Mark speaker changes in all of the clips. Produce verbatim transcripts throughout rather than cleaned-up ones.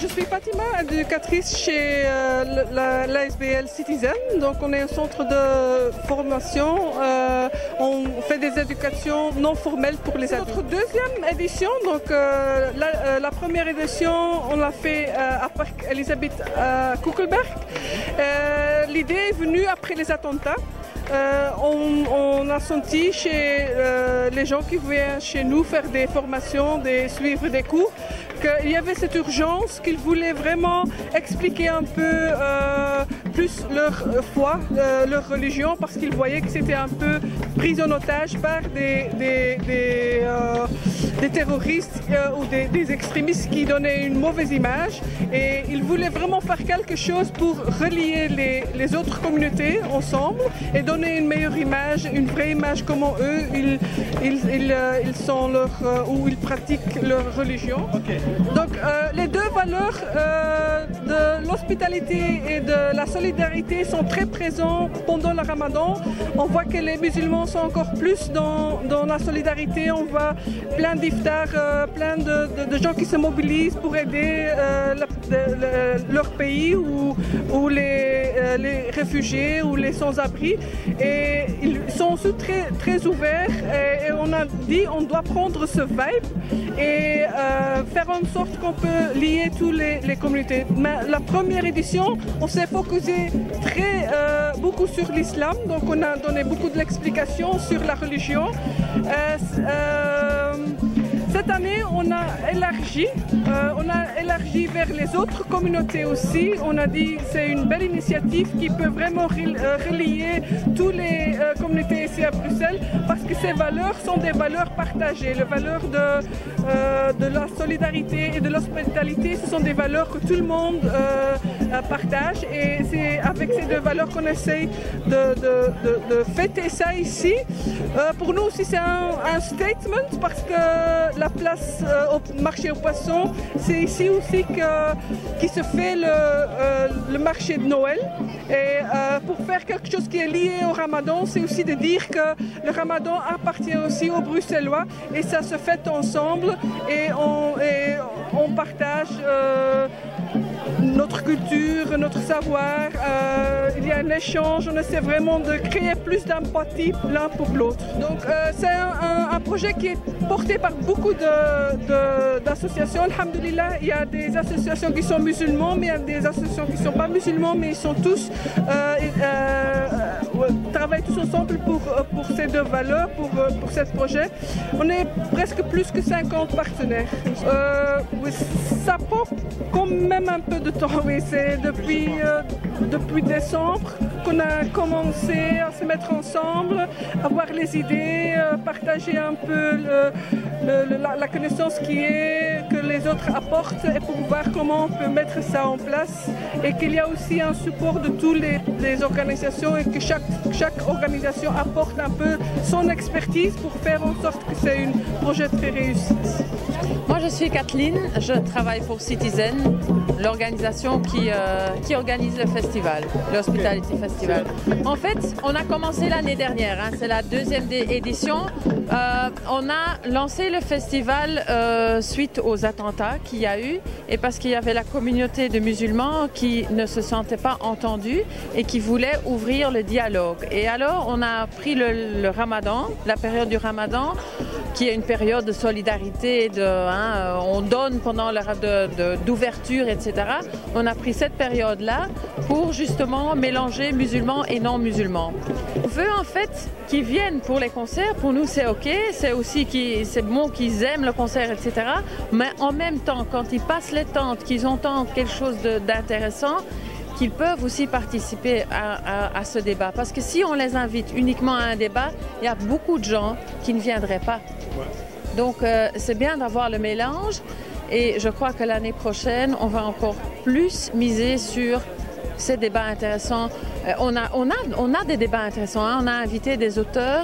Speaker 1: suis Fatima, éducatrice chez euh, l'A S B L Citizen. Donc on est au centre de formation. Euh, on fait des éducations non formelles pour les adultes. Notre deuxième édition, donc euh, la, euh, la première édition, on l'a fait euh, à Parc Elisabeth à Kuckelberg. Euh, L'idée est venue après les attentats. Euh, on, on a senti chez euh, les gens qui viennent chez nous faire des formations, des, suivre des cours, qu'il y avait cette urgence, qu'ils voulaient vraiment expliquer un peu euh, plus leur foi, euh, leur religion, parce qu'ils voyaient que c'était un peu pris en otage par des, des, des, euh, des terroristes euh, ou des, des extrémistes qui donnaient une mauvaise image. Et ils voulaient vraiment faire quelque chose pour relier les, les autres communautés ensemble et donner une meilleure image, une vraie image comment eux, ils, ils, ils, euh, ils sont leur, euh, ou ils pratiquent leur religion. Okay. Donc euh, les deux valeurs euh, de l'hospitalité et de la solidarité sont très présents pendant le Ramadan. On voit que les musulmans sont encore plus dans, dans la solidarité. On voit plein d'iftar, euh, plein de, de, de gens qui se mobilisent pour aider euh, la, de, le, leur pays ou, ou les, euh, les réfugiés ou les sans-abri. Et ils sont aussi très, très ouverts et, et on a dit on doit prendre ce vibe et euh, faire en sorte qu'on peut lier toutes les, les communautés. Mais la première édition, on s'est focusé très euh, beaucoup sur l'islam, donc on a donné beaucoup de l'explication sur la religion. Euh, euh, Cette année, on a élargi, euh, on a élargi vers les autres communautés aussi. On a dit que c'est une belle initiative qui peut vraiment relier toutes les euh, communautés ici à Bruxelles parce que ces valeurs sont des valeurs partagées. Les valeurs de, euh, de la solidarité et de l'hospitalité, ce sont des valeurs que tout le monde euh, partage et c'est avec ces deux valeurs qu'on essaye de, de, de, de fêter ça ici. Euh, pour nous aussi, c'est un, un statement parce que la place euh, au marché aux poissons, c'est ici aussi que, qui se fait le, euh, le marché de Noël. Et euh, pour faire quelque chose qui est lié au Ramadan, c'est aussi de dire que le Ramadan appartient aussi aux Bruxellois et ça se fête ensemble et on, et on partage euh, notre culture, notre savoir. Euh, il y a un échange, on essaie vraiment de créer plus d'empathie l'un pour l'autre. Donc euh, c'est un, un, un projet qui est porté par beaucoup d'associations. Alhamdulillah, il y a des associations qui sont musulmans, mais il y a des associations qui ne sont pas musulmans, mais ils sont tous euh, euh, travaillent tous ensemble pour, pour ces deux valeurs, pour, pour ce projet. On est presque plus que cinquante partenaires. Euh, oui, ça prend quand même un peu de temps, oui, c'est depuis, euh, depuis décembre qu'on a commencé à se mettre ensemble, avoir les idées, euh, partager un peu le, le, le, la, la connaissance qui est, que les autres apportent et pour voir comment on peut mettre ça en place et qu'il y a aussi un support de toutes les, les organisations et que chaque, chaque organisation apporte un peu son expertise pour faire en sorte que c'est un projet très réussi.
Speaker 2: Moi je suis Kathleen, je travaille pour Citizen, l'organisation qui, euh, qui organise le festival, l'Hospitality Festival. En fait, on a commencé l'année dernière, hein, c'est la deuxième édition. Euh, on a lancé le festival euh, suite aux attentats qu'il y a eu et parce qu'il y avait la communauté de musulmans qui ne se sentait pas entendue et qui voulait ouvrir le dialogue. Et alors on a pris le, le Ramadan, la période du Ramadan, qui est une période de solidarité, de, hein, on donne pendant l'heure d'ouverture, et cetera. On a pris cette période-là pour justement mélanger musulmans et non-musulmans. On veut en fait qu'ils viennent pour les concerts, pour nous c'est ok, c'est aussi qui, c'est bon qu'ils aiment le concert, et cetera. Mais en même temps, quand ils passent les tentes, qu'ils entendent quelque chose d'intéressant, qu'ils peuvent aussi participer à, à, à ce débat. Parce que si on les invite uniquement à un débat, il y a beaucoup de gens qui ne viendraient pas. Donc euh, c'est bien d'avoir le mélange et je crois que l'année prochaine, on va encore plus miser sur ces débats intéressants. Euh, on, a, on, a, on a des débats intéressants, hein. On a invité des auteurs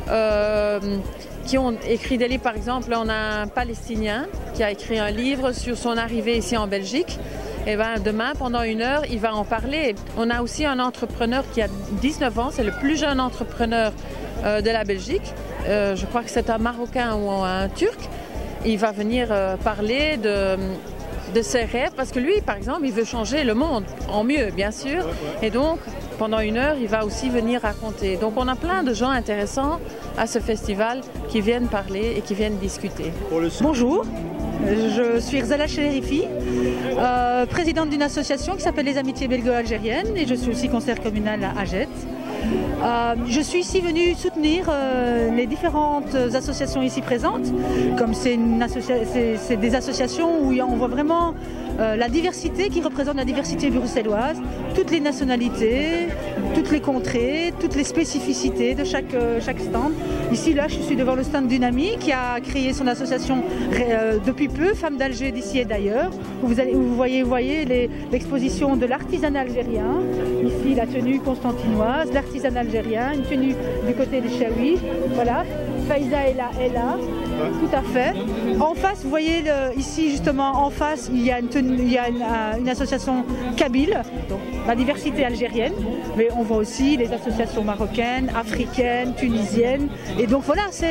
Speaker 2: euh, qui ont écrit des livres. Par exemple, on a un Palestinien qui a écrit un livre sur son arrivée ici en Belgique. Et ben, demain, pendant une heure, il va en parler. On a aussi un entrepreneur qui a dix-neuf ans, c'est le plus jeune entrepreneur euh, de la Belgique. Euh, je crois que c'est un Marocain ou un Turc. Il va venir euh, parler de, de ses rêves, parce que lui, par exemple, il veut changer le monde, en mieux, bien sûr. Et donc, pendant une heure, il va aussi venir raconter. Donc, on a plein de gens intéressants à ce festival qui viennent parler et qui viennent discuter.
Speaker 3: Bonjour. Je suis Rzala Chérifi, euh, présidente d'une association qui s'appelle les Amitiés Belgo-Algériennes et je suis aussi conseillère communale à Aget. Euh, je suis ici venue soutenir euh, les différentes associations ici présentes, comme c'est des associations où on voit vraiment euh, la diversité qui représente la diversité bruxelloise, toutes les nationalités, toutes les contrées, toutes les spécificités de chaque, euh, chaque stand. Ici, là, je suis devant le stand d'une amie qui a créé son association euh, depuis peu, Femmes d'Alger d'ici et d'ailleurs, où vous, allez, où vous voyez, vous voyez l'exposition de l'artisanat algérien, ici la tenue constantinoise, l'artisanat algérien, une tenue du côté des Chaouis, voilà, Faïza est là, est là, tout à fait. En face, vous voyez le, ici justement, en face, il y a une, tenue, il y a une, une association kabyle, donc la diversité algérienne, mais on voit aussi les associations marocaines, africaines, tunisiennes, et donc voilà, c'est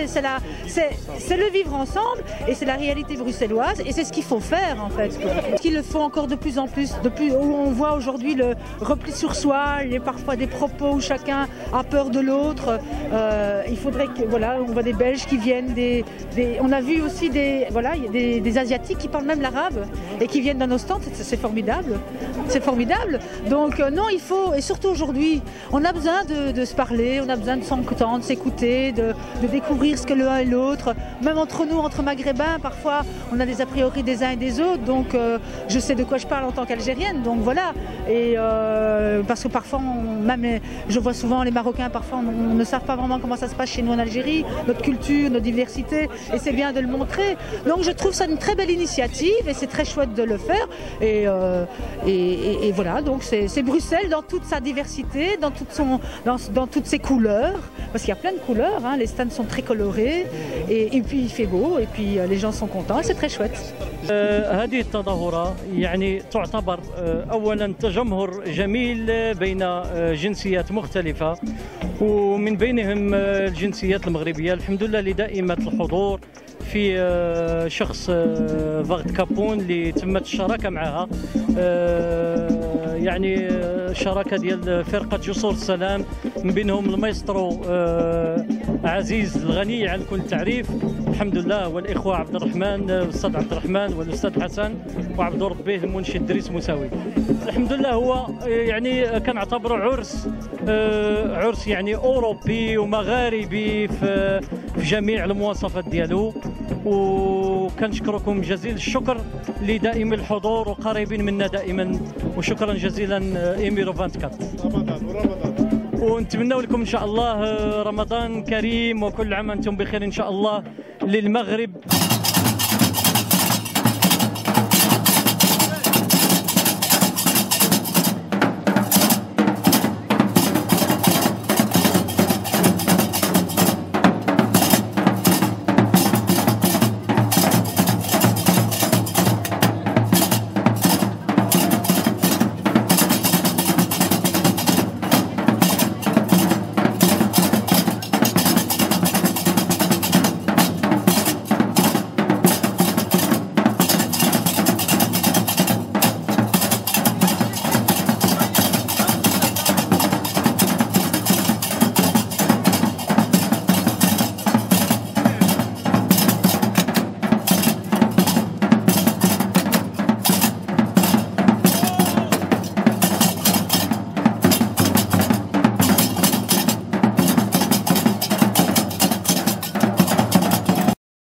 Speaker 3: le vivre ensemble, et c'est la réalité bruxelloise, et c'est ce qu'il faut faire en fait. Qu'ils le font encore de plus en plus, de plus, où on voit aujourd'hui le repli sur soi, il y a parfois des propos où chacun a peur de l'autre. Euh, il faudrait que, voilà, on voit des Belges qui viennent, des, des, on a vu aussi des, voilà, des, des Asiatiques qui parlent même l'arabe et qui viennent dans nos stands, c'est formidable, c'est formidable. Donc euh, non, il faut, et surtout aujourd'hui, on a besoin de, de se parler, on a besoin de s'entendre, de s'écouter, de, de découvrir ce que l'un et l'autre, même entre nous, entre maghrébins, parfois on a des a priori des uns et des autres, donc euh, je sais de quoi je parle en tant qu'algérienne, donc voilà, et euh, parce que parfois, on, même je vois souvent les Marocains, parfois on, on ne savent pas vraiment comment ça se passe chez nous en Algérie, notre culture, notre diversité, et c'est bien de le montrer. Donc je trouve ça une très belle initiative et c'est très chouette de le faire, et, euh, et, et, et voilà, donc c'est Bruxelles dans toute sa diversité, dans, toute son, dans, dans toutes ses couleurs, parce qu'il y a plein de couleurs, hein, les stands sont très colorés, et, et puis il fait beau, et puis les gens sont contents, et c'est très chouette.
Speaker 4: هذه التظاهرة يعني تعتبر أولا تجمهر جميل بين جنسيات مختلفة ومن بينهم الجنسيات المغربية الحمد لله لدائمة الحضور في شخص فاغد كابون اللي تمت الشراكة معها يعني شراكة ديال فرقة جسور السلام من بينهم المايسترو عزيز الغني عن كل التعريف الحمد لله والإخوة عبد الرحمن الأستاذ عبد الرحمن والأستاذ حسن وعبد ربه المنشد دريس مساوي. الحمد لله هو يعني كنعتبره عرس عرس يعني أوروبي ومغاربي في في جميع المواصفات ديالو وكنشكركم جزيل الشكر لدائم الحضور وقريبين منا دائما وشكرا جزيلا إيميرو أربعة وعشرين ونتمنى لكم ان شاء الله رمضان كريم وكل عام انتم بخير ان شاء الله للمغرب.